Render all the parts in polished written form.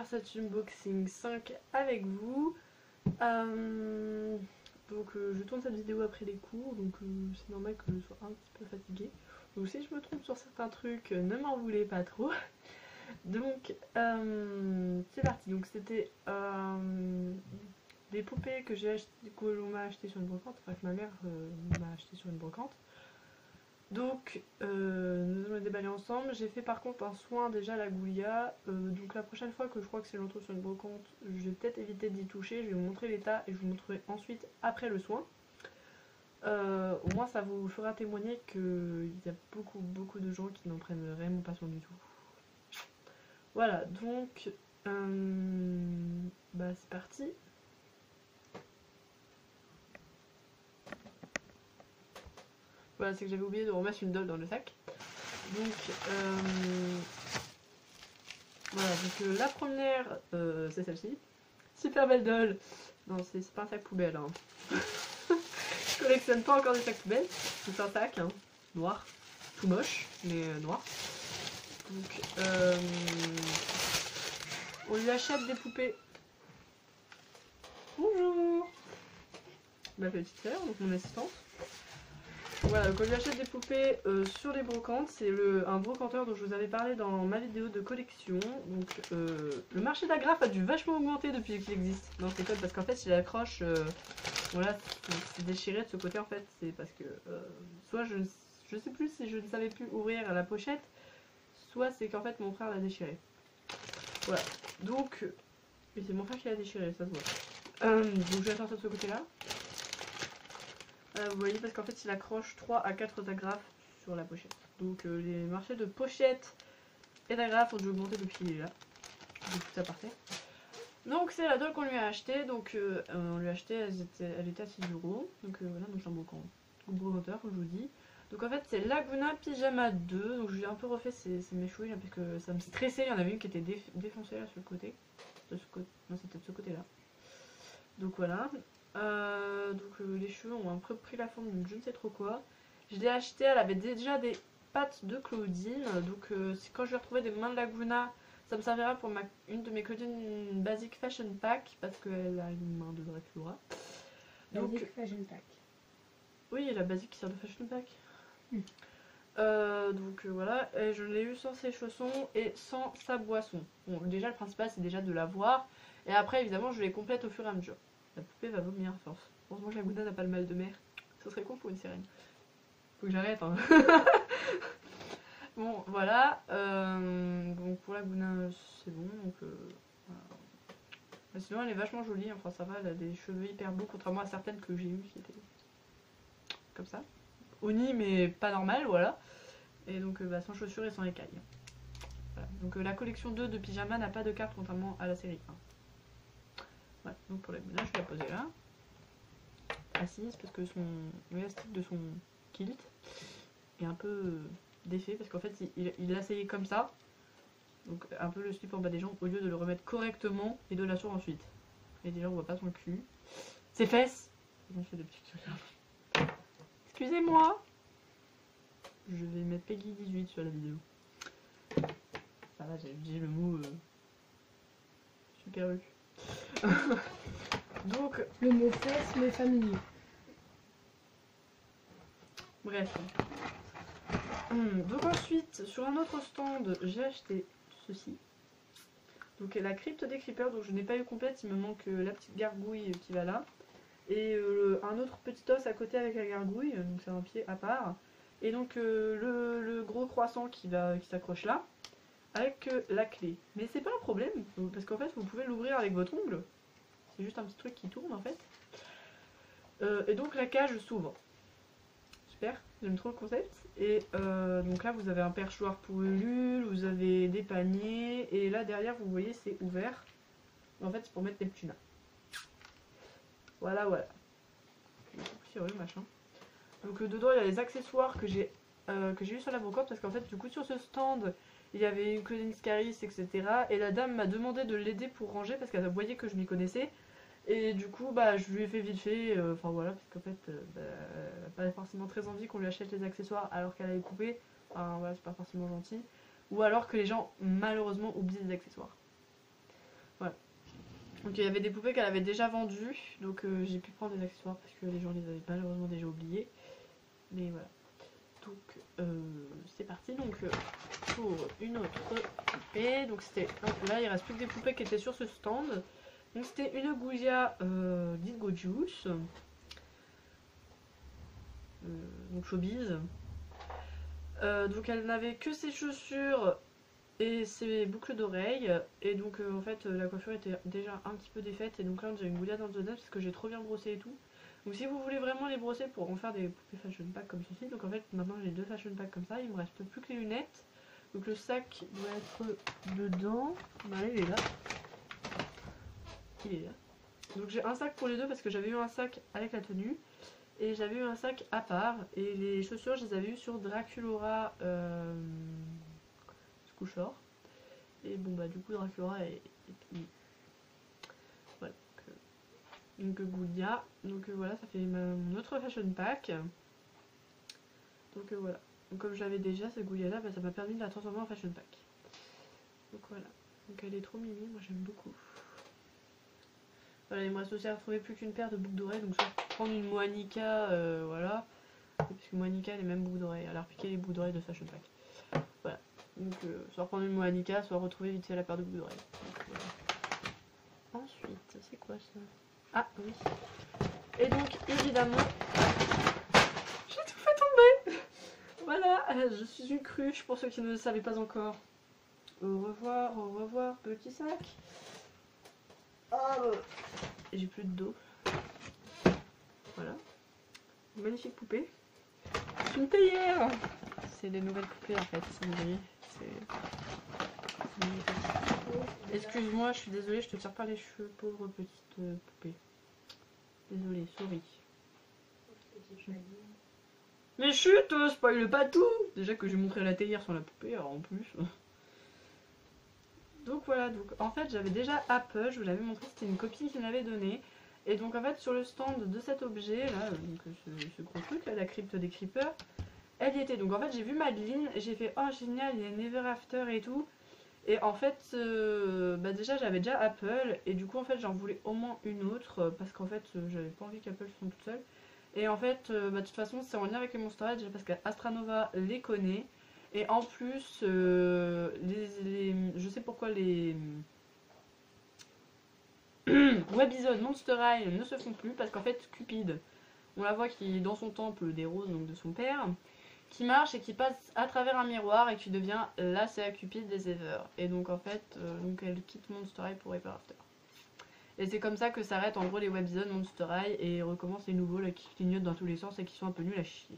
faire cet unboxing 5 avec vous. Je tourne cette vidéo après les cours, donc c'est normal que je sois un petit peu fatiguée. Donc si je me trompe sur certains trucs, ne m'en voulez pas trop. Donc c'est parti. Donc c'était des poupées que l'on m'a acheté sur une brocante, enfin que ma mère m'a acheté sur une brocante. Donc nous allons les déballer ensemble. J'ai fait par contre un soin déjà à la Goulia. Donc la prochaine fois que je crois que c'est l'entrée sur une brocante, je vais peut-être éviter d'y toucher. Je vais vous montrer l'état et je vous montrerai ensuite après le soin. Au moins ça vous fera témoigner qu'il y a beaucoup de gens qui n'en prennent vraiment pas soin du tout. Voilà, donc c'est parti. Voilà, c'est que j'avais oublié de remettre une doll dans le sac. Donc voilà, donc la première c'est celle-ci. Super belle doll. Non, c'est pas un sac poubelle. Hein. Je collectionne pas encore des sacs poubelles. C'est un sac hein, noir, tout moche, mais noir. Donc on lui achète des poupées. Bonjour, ma petite sœur, donc mon assistante. Voilà, donc on lui achète des poupées sur les brocantes. C'est un brocanteur dont je vous avais parlé dans ma vidéo de collection. Donc le marché d'agrafe a dû vachement augmenter depuis qu'il existe. Non, c'est cool parce qu'en fait, si l'accroche, voilà, c'est déchiré de ce côté en fait. C'est parce que soit je sais plus si je ne savais plus ouvrir la pochette, soit c'est qu'en fait mon frère l'a déchiré. Voilà, donc c'est mon frère qui l'a déchiré, ça se voit. Donc je vais sortir de ce côté là. Vous voyez parce qu'en fait il accroche 3 à 4 agrafes sur la pochette. Donc les marchés de pochettes et d'agrafes ont dû augmenter depuis qu'il est là. Donc tout ça partait. Donc c'est la doll qu'on lui a acheté. Donc on lui a acheté, elle était à 6 €. Donc voilà, donc c'est un brocanteur comme je vous dis. Donc en fait c'est Laguna Pyjama 2. Donc je lui ai un peu refait ses méchouilles là, parce que ça me stressait. Il y en avait une qui était défoncée là sur le côté. Non, c'était de ce côté là. Donc voilà. Les cheveux ont un peu pris la forme de je ne sais trop quoi. Je l'ai acheté, elle avait déjà des pattes de Claudine. Donc quand je vais retrouver des mains de Laguna, ça me servira pour une de mes Claudine Basic Fashion Pack. Parce qu'elle a une main de Dracula. Basic Fashion Pack. Oui, la Basic qui sert de Fashion Pack. Voilà, et je l'ai eu sans ses chaussons et sans sa boisson. Bon, déjà le principal c'est déjà de la voir. Et après évidemment je les complète au fur et à mesure. La poupée va vomir à force. Heureusement que Laguna n'a pas le mal de mer. Ce serait con pour une sirène. Faut que j'arrête hein. Bon voilà. Donc pour Laguna c'est bon. Donc voilà. Mais sinon elle est vachement jolie. Enfin ça va, elle a des cheveux hyper beaux. Contrairement à certaines que j'ai eues qui étaient comme ça. Oni mais pas normal voilà. Et donc sans chaussures et sans écailles. Voilà. Donc la collection 2 de pyjama n'a pas de carte contrairement à la série 1. Voilà, donc pour Laguna je vais la poser là. Assise parce que l'élastique de son kilt est un peu défait parce qu'en fait il l'a essayé comme ça. Donc un peu le slip en bas des jambes au lieu de le remettre correctement et de l'asseoir ensuite. Et déjà on voit pas son cul. Ses fesses. Ils ont fait des petits trucs. Excusez-moi. Je vais mettre Peggy 18 sur la vidéo. Ça va, j'ai dit le mot super eu. Donc le mot fesse mais familier. Bref. Donc ensuite, sur un autre stand, j'ai acheté ceci. Donc la crypte des creepers, donc je n'ai pas eu complète, il me manque la petite gargouille qui va là. Et un autre petit os à côté avec la gargouille, donc c'est un pied à part. Et donc le gros croissant qui s'accroche là, avec la clé. Mais c'est pas un problème, parce qu'en fait vous pouvez l'ouvrir avec votre ongle. C'est juste un petit truc qui tourne en fait. Et donc la cage s'ouvre. Super, j'aime trop le concept. Et donc là vous avez un perchoir pour Ulule, vous avez des paniers. Et là derrière vous voyez c'est ouvert. En fait c'est pour mettre Neptuna. Voilà voilà. Le machin. Donc dedans il y a les accessoires que j'ai eu sur la brocante. Parce qu'en fait du coup sur ce stand il y avait une Claudine Scaris etc. Et la dame m'a demandé de l'aider pour ranger parce qu'elle voyait que je m'y connaissais. Et du coup je lui ai fait vite fait, enfin voilà, parce qu'en fait elle n'a pas forcément très envie qu'on lui achète les accessoires alors qu'elle a les poupées, enfin voilà c'est pas forcément gentil, ou alors que les gens malheureusement oublient les accessoires. Donc il y avait des poupées qu'elle avait déjà vendues, donc j'ai pu prendre des accessoires parce que les gens les avaient malheureusement déjà oubliés. Mais voilà. Donc c'est parti donc pour une autre poupée. Donc c'était là il reste plus que des poupées qui étaient sur ce stand. Donc c'était une Goulia Dingo Juice. Donc showbiz. Donc elle n'avait que ses chaussures et ses boucles d'oreilles. Et donc en fait la coiffure était déjà un petit peu défaite. Et donc là j'ai une Goulia dans le donut parce que j'ai trop bien brossé et tout. Donc si vous voulez vraiment les brosser pour en faire des poupées fashion pack comme ceci, donc en fait maintenant j'ai 2 fashion pack comme ça, il me reste plus que les lunettes. Donc le sac doit être dedans. Bah, il est là. Il est là. Donc j'ai un sac pour les deux parce que j'avais eu un sac avec la tenue et j'avais eu un sac à part. Et les chaussures je les avais eues sur Draculaura Squishore. Et bon bah du coup Draculaura est fini. Voilà. Donc Goulia. Donc voilà, ça fait mon autre fashion pack. Donc voilà. Donc comme j'avais déjà cette Goulia là, bah, ça m'a permis de la transformer en fashion pack. Donc voilà. Donc elle est trop mimi, moi j'aime beaucoup. Voilà, il me reste aussi à retrouver plus qu'une paire de boucles d'oreilles. Donc soit prendre une Moanica, voilà. Parce que Moanica a les mêmes boucles d'oreilles. Elle a repiqué les boucles d'oreilles de fashion pack. Voilà. Donc soit reprendre une Moanica, soit retrouver vite fait la paire de boucles d'oreilles. Voilà. Ensuite, c'est quoi ça? Ah oui. Et donc évidemment, j'ai tout fait tomber. Voilà, je suis une cruche pour ceux qui ne le savaient pas encore. Au revoir, petit sac. Oh, j'ai plus de dos. Voilà. Une magnifique poupée. C'est une théière. C'est des nouvelles poupées en fait, si vous voyez. Excuse-moi, je suis désolée, je te tire par les cheveux, pauvre petite poupée. Désolée, sorry. Mais chut, spoil pas tout. Déjà que j'ai montré la théière sur la poupée, alors en plus. Donc voilà, donc en fait j'avais déjà Apple, je vous l'avais montré, c'était une copine qui m'avait donné. Et donc en fait sur le stand de cet objet là, donc ce gros truc là, la crypte des creepers, elle y était. Donc en fait j'ai vu Madeline et j'ai fait oh génial, il y a Never After et tout. Et en fait bah déjà j'avais déjà Apple et du coup en fait j'en voulais au moins une autre parce qu'en fait j'avais pas envie qu'Apple soit toute seule. Et en fait bah, de toute façon c'est en lien avec les Monster High déjà parce qu'Astranova les connaît. Et en plus, je sais pourquoi les webisodes Monster High ne se font plus, parce qu'en fait Cupid, on la voit qui est dans son temple des roses, donc de son père, qui marche et qui passe à travers un miroir et qui devient la CA Cupid des Ever. Et donc en fait, donc elle quitte Monster High pour Ever After. Et c'est comme ça que s'arrêtent en gros les webisodes Monster High et recommence les nouveaux là, qui clignotent dans tous les sens et qui sont un peu nuls à chier.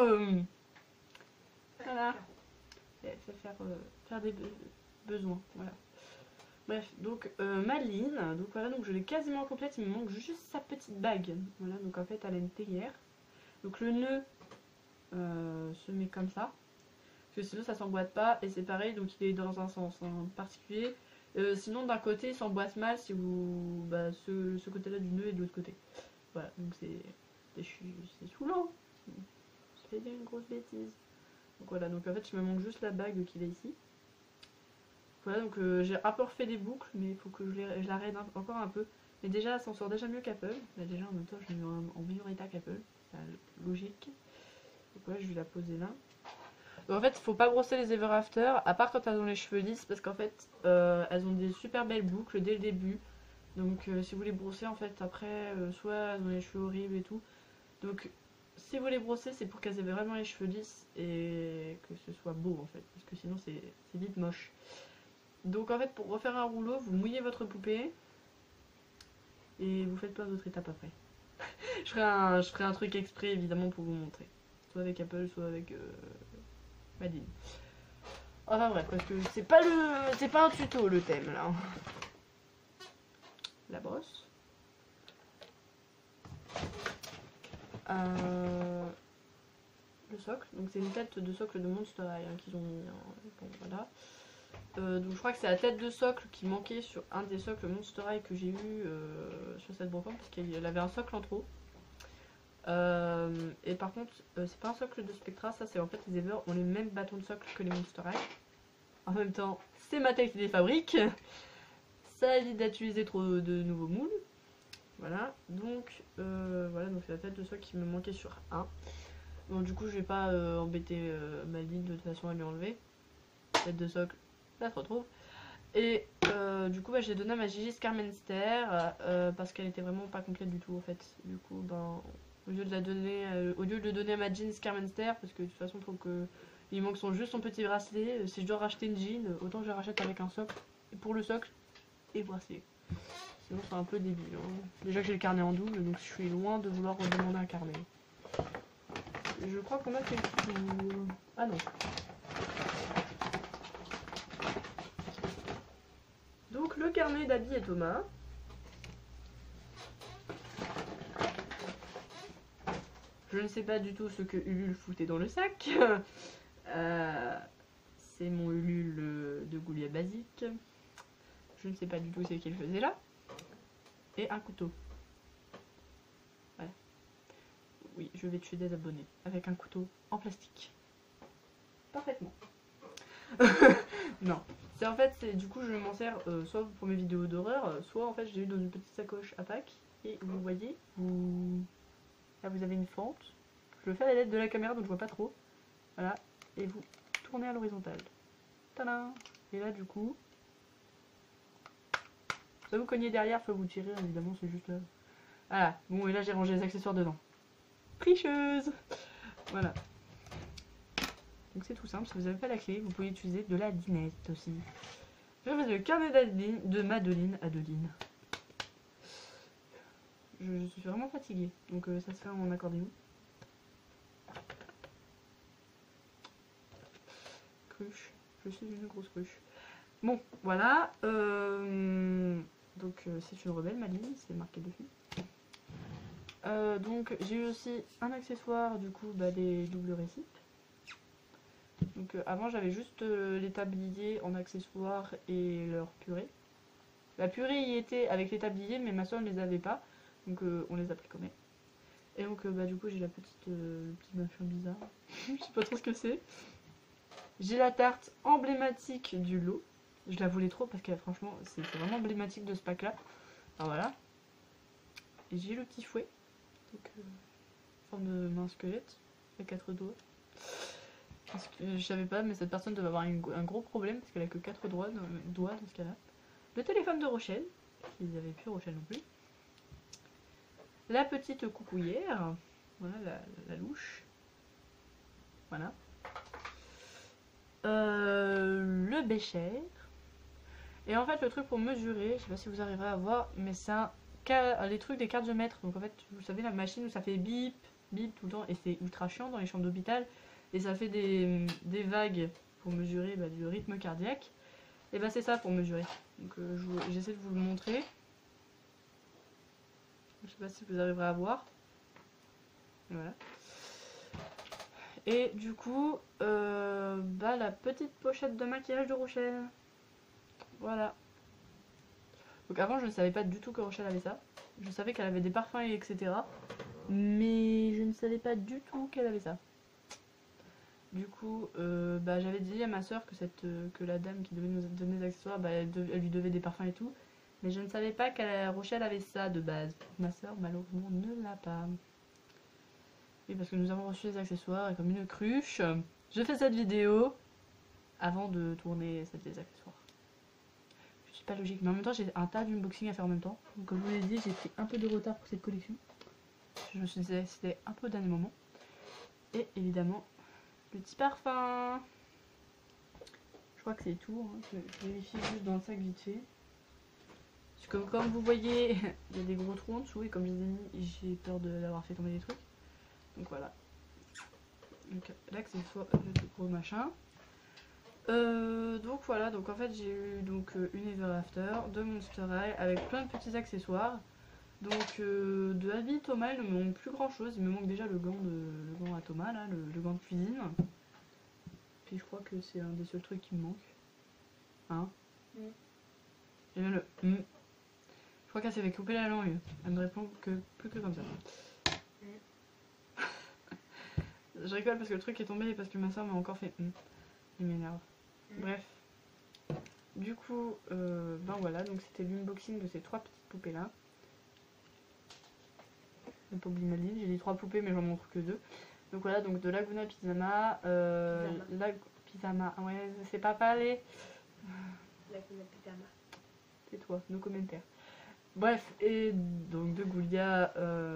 Voilà. Faire des besoins, voilà. Bref, donc Madeline, donc voilà, donc je l'ai quasiment complète, il me manque juste sa petite bague. Voilà, donc en fait elle a une théière. Donc le nœud se met comme ça, parce que sinon ça s'emboîte pas, et c'est pareil, donc il est dans un sens particulier. Sinon d'un côté il s'emboîte mal si vous... Bah, ce côté-là du nœud et de l'autre côté. Voilà, donc c'est saoulant. Je fais une grosse bêtise. Donc voilà, donc en fait il me manque juste la bague qu'il a ici. Voilà, donc j'ai un peu refait des boucles, mais il faut que je la raide encore un peu. Mais déjà elle s'en sort déjà mieux qu'Apple. Là déjà en même temps je l'ai mis en meilleur état qu'Apple. C'est logique. Donc voilà, je vais la poser là. Donc en fait il faut pas brosser les Ever After, à part quand elles ont les cheveux lisses, parce qu'en fait elles ont des super belles boucles dès le début. Donc si vous les brossez en fait après, soit elles ont les cheveux horribles et tout. Donc si vous les brossez, c'est pour qu'elles aient vraiment les cheveux lisses et que ce soit beau en fait, parce que sinon c'est vite moche. Donc en fait pour refaire un rouleau, vous mouillez votre poupée et vous faites plein d'autres étapes après. je ferai un truc exprès évidemment pour vous montrer, soit avec Apple, soit avec Madine. Enfin bref, parce que c'est pas un tuto le thème là. La brosse. Le socle, donc c'est une tête de socle de Monster High qu'ils ont mis. Bon, voilà. Donc je crois que c'est la tête de socle qui manquait sur un des socles Monster High que j'ai eu sur cette brocante, parce qu'elle avait un socle en trop. Et par contre, c'est pas un socle de Spectra, ça c'est en fait les Ever ont les mêmes bâtons de socle que les Monster High. En même temps, c'est Mattel qui les fabrique. ça évite d'utiliser trop de nouveaux moules. Voilà, donc c'est la tête de socle qui me manquait sur un. Bon, du coup, je vais pas embêter Maline de toute façon à lui enlever. Tête de socle, ça se retrouve. Et du coup, je l'ai donné à ma Gigi Scarmenster parce qu'elle était vraiment pas complète du tout en fait. Du coup, au lieu de le donner à ma jean Scarmenster, parce que de toute façon, il faut que il manque juste son petit bracelet. Si je dois racheter une jean, autant je la rachète avec un socle. Et pour le socle et le bracelet. Sinon, c'est un peu débile. Hein. Déjà que j'ai le carnet en double, donc je suis loin de vouloir redemander un carnet. Je crois qu'on a fait le tour. Ah non. Donc le carnet d'Abby et Thomas. Je ne sais pas du tout ce que Ulule foutait dans le sac. C'est mon Ulule de Goulier basique. Je ne sais pas du tout ce qu'il faisait là. Et un couteau. Voilà. Oui, je vais tuer des abonnés avec un couteau en plastique. Parfaitement. Non. C'est en fait, du coup, je m'en sers soit pour mes vidéos d'horreur, soit en fait, j'ai eu dans une petite sacoche à Pâques. Et vous voyez, là vous avez une fente. Je le fais à l'aide de la caméra donc je vois pas trop. Voilà. Et vous tournez à l'horizontale. Tadam! Et là, du coup, ça vous cognez derrière, soit vous tirez, évidemment, c'est juste là. Voilà. Bon, et là, j'ai rangé les accessoires dedans. Tricheuse! Voilà. Donc c'est tout simple, si vous n'avez pas la clé, vous pouvez utiliser de la dinette aussi. Je fais le carnet de Madeline. Je suis vraiment fatiguée, donc ça se fait en accordéon. Cruche, je suis une grosse cruche. Bon, voilà. Donc c'est une rebelle, Madeline, c'est marqué dessus. Donc j'ai eu aussi un accessoire, du coup, des doubles récipes. Donc avant j'avais juste les tabliers en accessoires et leur purée. La purée y était avec les tabliers mais ma soeur ne les avait pas. Donc on les a pris quand même. Et donc du coup j'ai la petite machin bizarre. Je sais pas trop ce que c'est. J'ai la tarte emblématique du lot. Je la voulais trop parce que franchement c'est vraiment emblématique de ce pack là. Alors voilà. Et j'ai le petit fouet. Donc forme de main squelette. À 4 doigts. Parce que je savais pas, mais cette personne devait avoir un gros problème parce qu'elle a que 4 doigts dans ce cas-là. Le téléphone de Rochelle, qu'ils avaient plus Rochelle non plus. La petite coucouillère, voilà la louche. Voilà. Le bécher. Et en fait, le truc pour mesurer, je sais pas si vous arriverez à voir, mais c'est les trucs des cartes de mètre. Donc en fait, vous savez, la machine où ça fait bip, bip tout le temps, et c'est ultra chiant dans les chambres d'hôpital. Et ça fait des vagues pour mesurer du rythme cardiaque. Et c'est ça pour mesurer. Donc j'essaie de vous le montrer. Je sais pas si vous arriverez à voir. Et voilà. Et du coup, la petite pochette de maquillage de Rochelle. Voilà. Donc avant je ne savais pas du tout que Rochelle avait ça. Je savais qu'elle avait des parfums et etc. Mais je ne savais pas du tout qu'elle avait ça. Du coup, j'avais dit à ma soeur que la dame qui devait nous donner des accessoires, elle lui devait des parfums et tout. Mais je ne savais pas qu'à Rochelle avait ça de base. Ma soeur, malheureusement, ne l'a pas. Oui, parce que nous avons reçu des accessoires et comme une cruche, je fais cette vidéo avant de tourner des accessoires. Je suis pas logique, mais en même temps, j'ai un tas d'unboxing à faire en même temps. Donc, comme je vous l'ai dit, j'ai pris un peu de retard pour cette collection. Je me suis dit, c'était un peu au dernier moment. Et évidemment, le petit parfum. Je crois que c'est tout. Hein. Je vérifie juste dans le sac vite fait. Parce que comme vous voyez, il y a des gros trous en dessous et comme je les ai mis, j'ai peur d'avoir fait tomber des trucs. Donc voilà. Donc l'accessoire, le gros machin. Donc voilà, donc en fait j'ai eu une Ever After, de Monster High avec plein de petits accessoires. Donc de Abby Thomas, il ne me manque plus grand chose. Il me manque déjà le gant à Thomas, là, le gant de cuisine. Puis je crois que c'est un des seuls trucs qui me manque. Hein? Et bien je crois qu'elle s'est fait couper la langue. Elle me répond plus que comme ça. Je rigole parce que le truc est tombé et parce que ma soeur m'a encore fait. Il m'énerve. Bref. Du coup, ben voilà, donc c'était l'unboxing de ces 3 petites poupées là. J'ai pas oublié Maline, j'ai dit 3 poupées mais j'en montre que 2. Donc voilà, donc de Laguna Pisama. Pisama, ouais, je sais pas parler. Laguna Pisama. Tais-toi, nos commentaires. Bref, et donc de Goulia.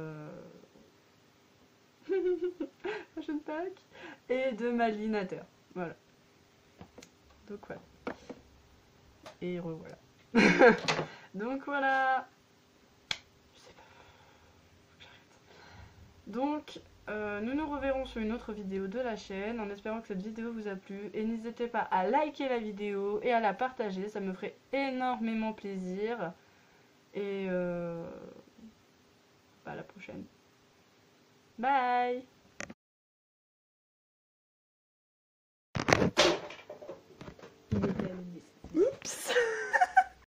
Fashion Pack. Et de Malinateur. Voilà. Donc voilà. Et revoilà. Donc voilà. Je sais pas. Faut que j'arrête. Donc, nous nous reverrons sur une autre vidéo de la chaîne en espérant que cette vidéo vous a plu. Et n'hésitez pas à liker la vidéo et à la partager. Ça me ferait énormément plaisir. Et à la prochaine. Bye. Il était à 10. Oups.